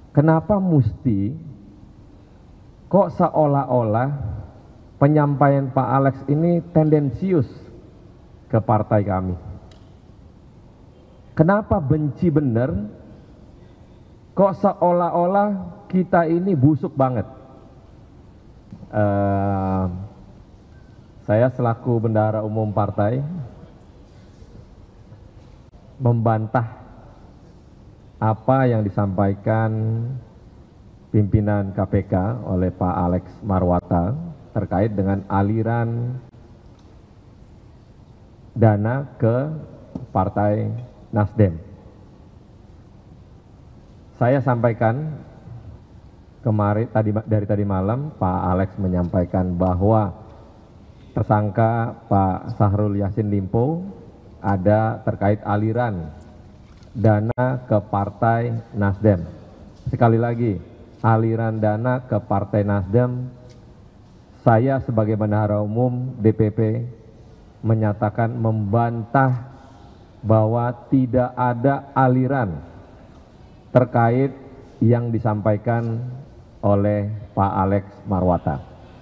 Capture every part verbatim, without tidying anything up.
Kenapa mesti kok seolah-olah penyampaian Pak Alex ini tendensius ke partai kami? Kenapa benci bener? Kok seolah-olah kita ini busuk banget? Uh, saya selaku bendahara umum partai membantah apa yang disampaikan pimpinan K P K oleh Pak Alex Marwata terkait dengan aliran dana ke Partai Nasdem. Saya sampaikan kemarin tadi dari tadi malam Pak Alex menyampaikan bahwa tersangka Pak Syahrul Yassin Limpo ada terkait aliran dana ke Partai Nasdem. Sekali lagi, aliran dana ke Partai Nasdem, saya sebagai bendahara umum D P P menyatakan membantah bahwa tidak ada aliran terkait yang disampaikan oleh Pak Alex Marwata.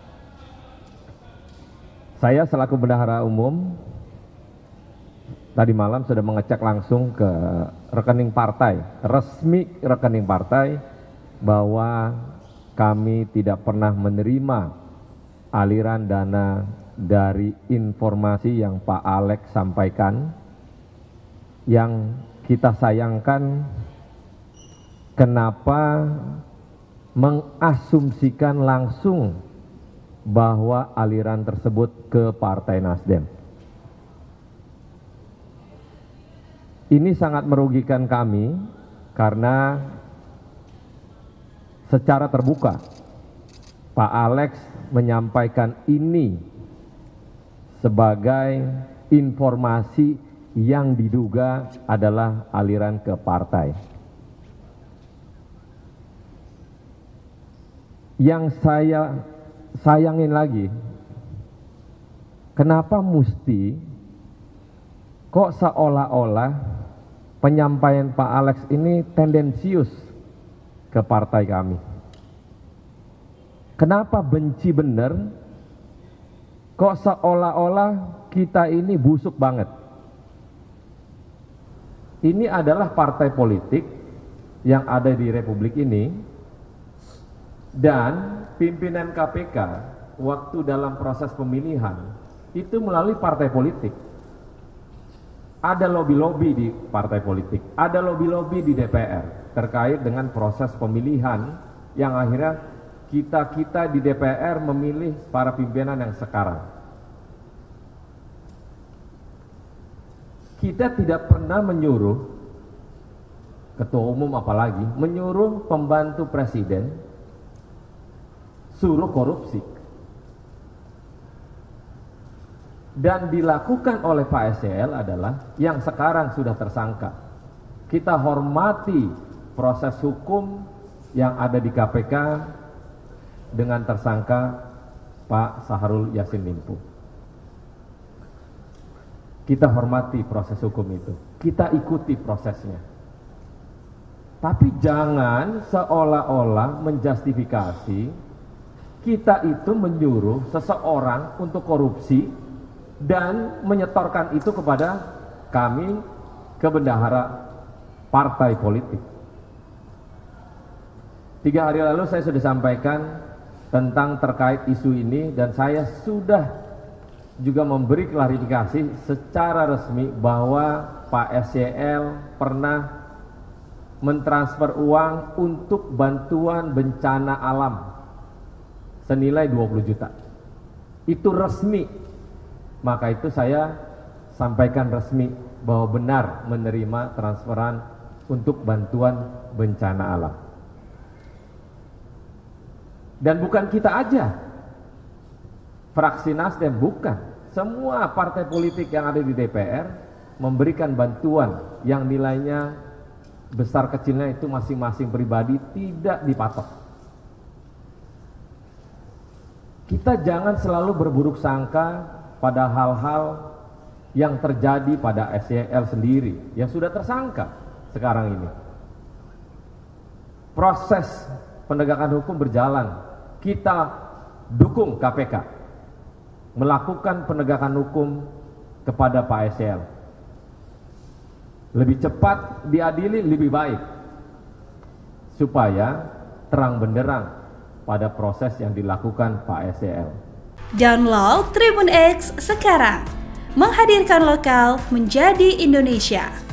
Saya selaku bendahara umum tadi malam sudah mengecek langsung ke rekening partai, resmi rekening partai, bahwa kami tidak pernah menerima aliran dana dari informasi yang Pak Alex sampaikan. Yang kita sayangkan, kenapa mengasumsikan langsung bahwa aliran tersebut ke Partai Nasdem. Ini sangat merugikan kami karena secara terbuka Pak Alex menyampaikan ini sebagai informasi yang diduga adalah aliran ke partai. Yang saya sayangin lagi, kenapa mesti kok seolah-olah penyampaian Pak Alex ini tendensius ke partai kami? Kenapa benci bener? Kok seolah-olah kita ini busuk banget? Ini adalah partai politik yang ada di Republik ini, dan pimpinan K P K waktu dalam proses pemilihan itu melalui partai politik. Ada lobby-lobby di partai politik, ada lobby-lobby di D P R terkait dengan proses pemilihan yang akhirnya kita-kita di D P R memilih para pimpinan yang sekarang. Kita tidak pernah menyuruh, ketua umum apalagi, menyuruh pembantu presiden suruh korupsi. Dan dilakukan oleh Pak S Y L adalah yang sekarang sudah tersangka. Kita hormati proses hukum yang ada di K P K dengan tersangka Pak Syahrul Yassin Limpo. Kita hormati proses hukum itu, kita ikuti prosesnya. Tapi jangan seolah-olah menjustifikasi kita itu menyuruh seseorang untuk korupsi dan menyetorkan itu kepada kami, ke bendahara partai politik. Tiga hari lalu saya sudah sampaikan tentang terkait isu ini, dan saya sudah juga memberi klarifikasi secara resmi bahwa Pak S Y L pernah mentransfer uang untuk bantuan bencana alam senilai dua puluh juta. Itu resmi. Maka itu saya sampaikan resmi bahwa benar menerima transferan untuk bantuan bencana alam. Dan bukan kita aja, fraksi Nasdem, bukan. Semua partai politik yang ada di D P R memberikan bantuan yang nilainya besar kecilnya itu masing-masing pribadi tidak dipatok. Kita jangan selalu berburuk sangka pada hal-hal yang terjadi pada S Y L sendiri yang sudah tersangka sekarang ini. proses penegakan hukum berjalan, kita dukung K P K melakukan penegakan hukum kepada Pak S Y L. Lebih cepat diadili lebih baik, supaya terang benderang pada proses yang dilakukan Pak S Y L. Download Tribun X sekarang, menghadirkan lokal menjadi Indonesia.